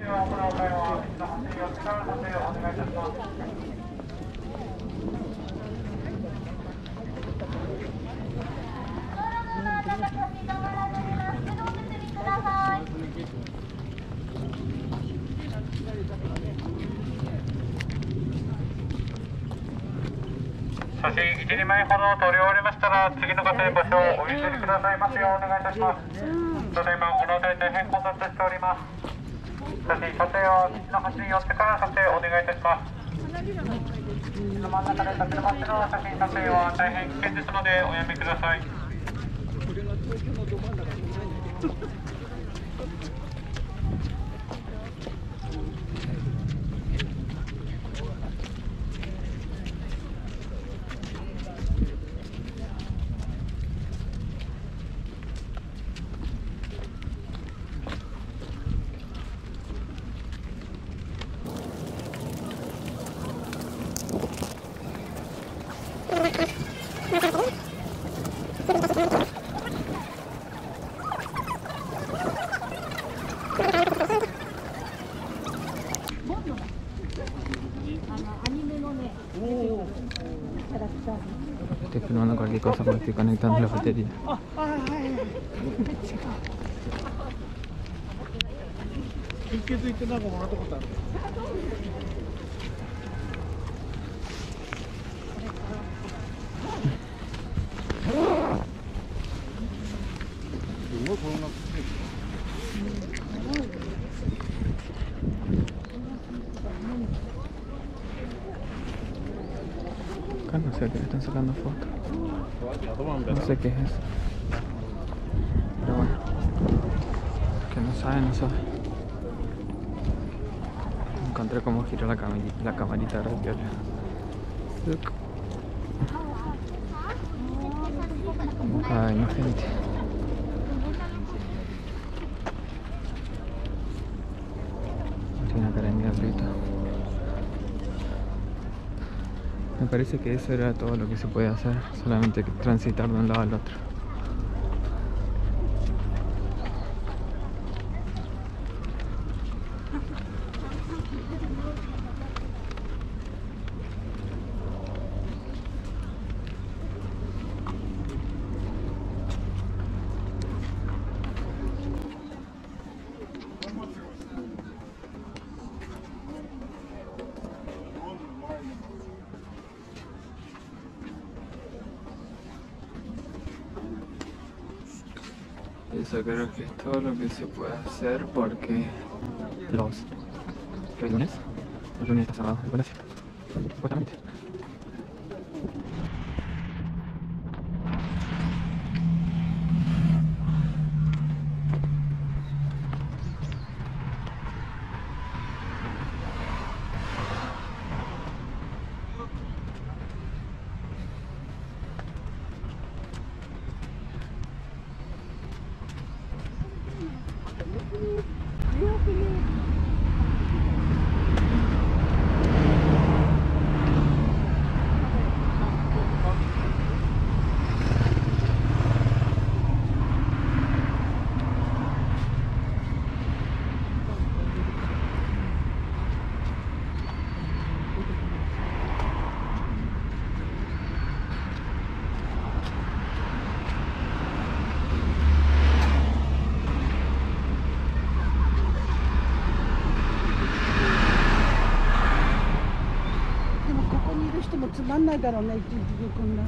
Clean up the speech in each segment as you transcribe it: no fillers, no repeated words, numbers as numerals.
写真1、2枚ほど撮り終わりましたら、次の方へ場所をお譲りくださいますようお願いいたします。ただいまこの辺り大変混雑しております。写真撮影は道の端に寄ってから撮影お願いいたします。真ん中で立ち止まっての写真撮影は大変危険ですのでおやめください。これが東京のど真ん中にいないんだけど。 Continuando cualquier cosa porque estoy conectando la batería. Acá no sé a qué le están sacando fotos. No sé qué es eso. Pero bueno, que no sabe, no sabe. Encontré cómo gira la camarita de radio. Hay más gente. Tiene una cara de diablito. Me parece que eso era todo lo que se puede hacer, solamente transitar de un lado al otro. Eso creo que es todo lo que se puede hacer porque ¿qué lunes? El lunes está cerrado el palacio, supuestamente. Deもここにいる人もつまんないだろうね、一日中こんな。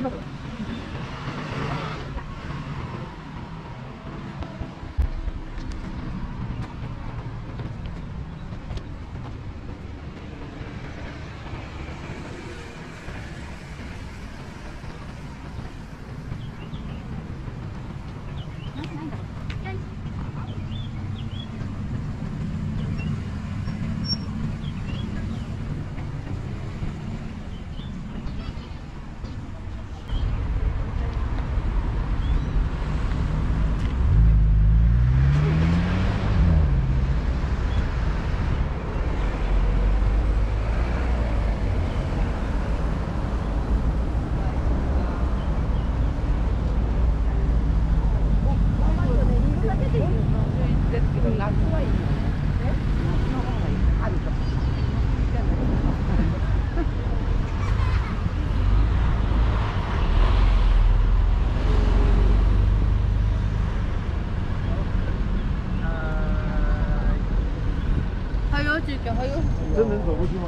真能走过去吗？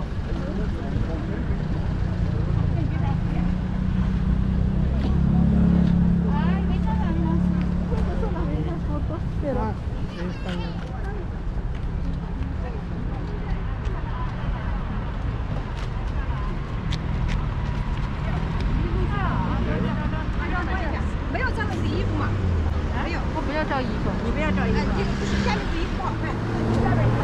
没有上面是衣服嘛？没有，我不要照衣服，你不要照衣服。下面是衣服不好看，下面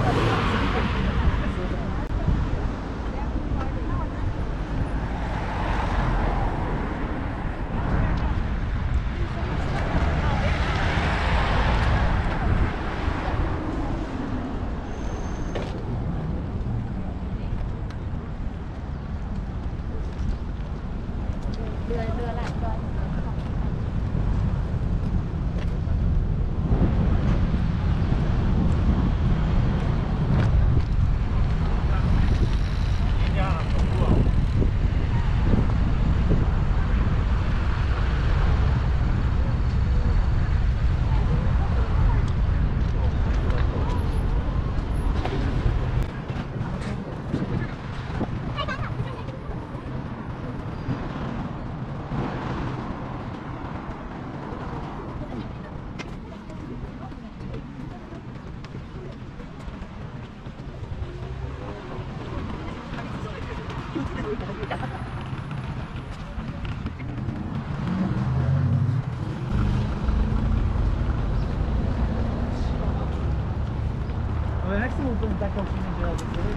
Maximum contact oxygen.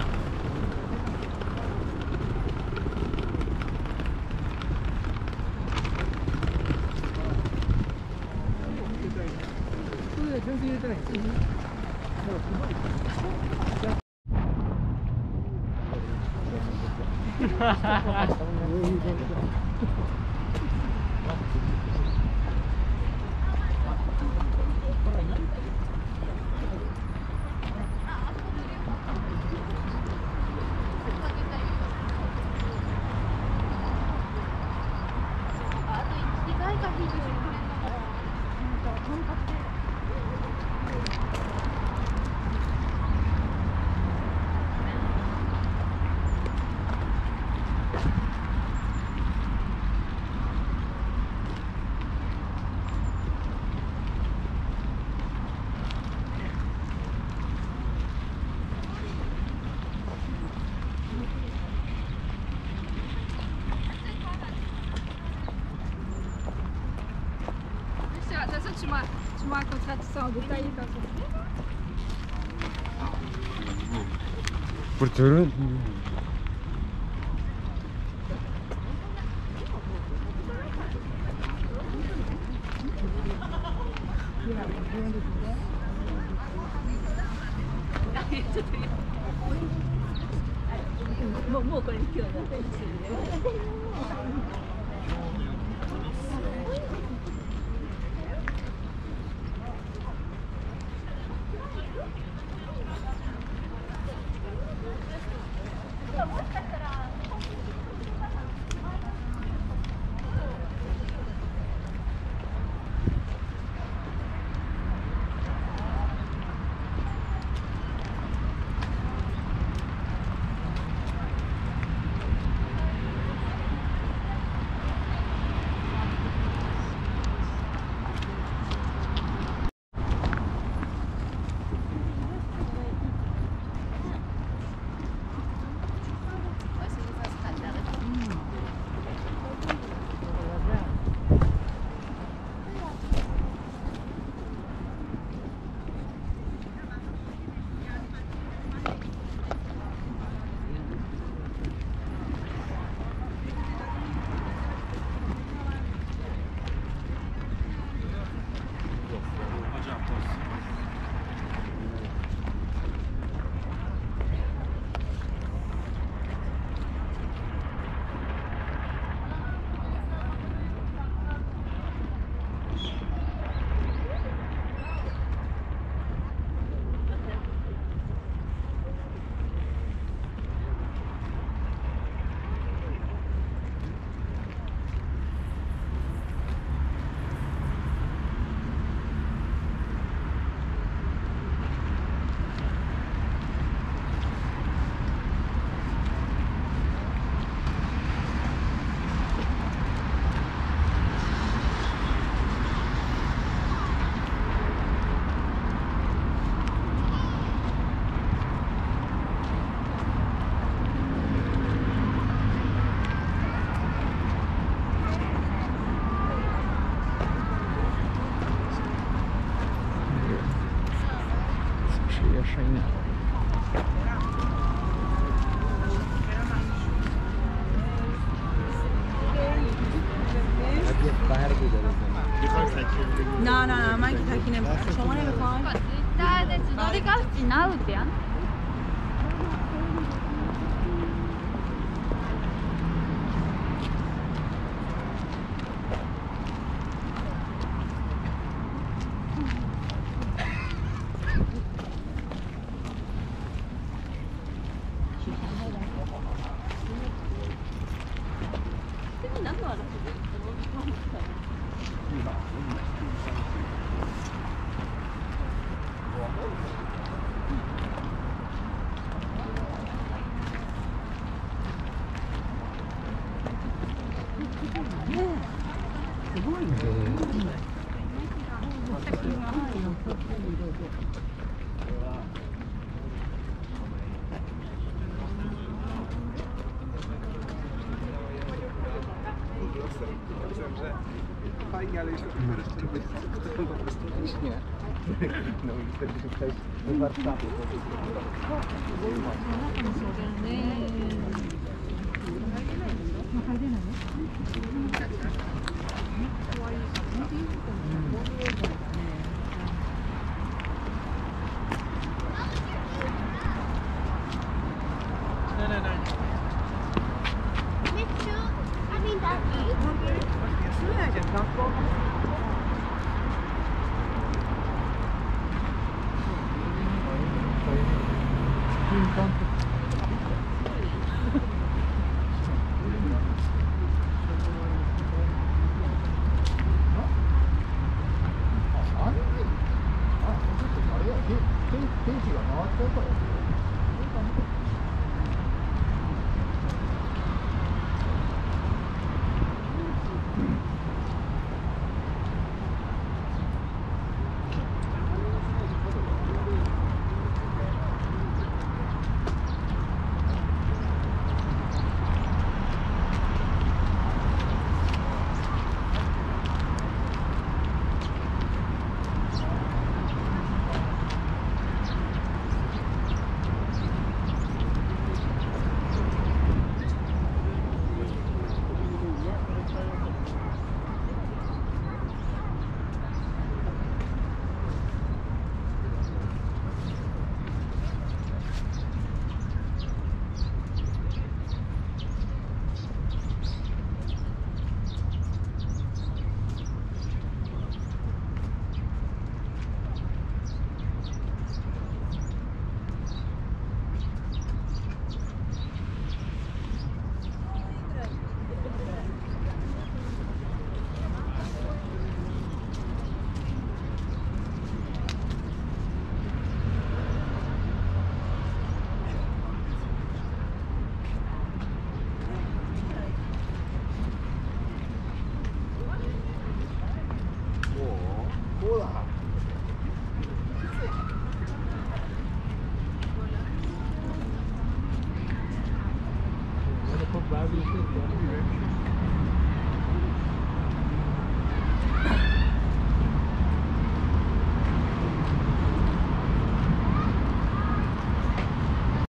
Tu m'as raconté tout ça en détail comme ça. Pour te もうこれ今日だ。 China. نه نه من که تکی نمیخوام. شما نمیخواین؟ Twitter'de乗り換えなうってやん。 Barbie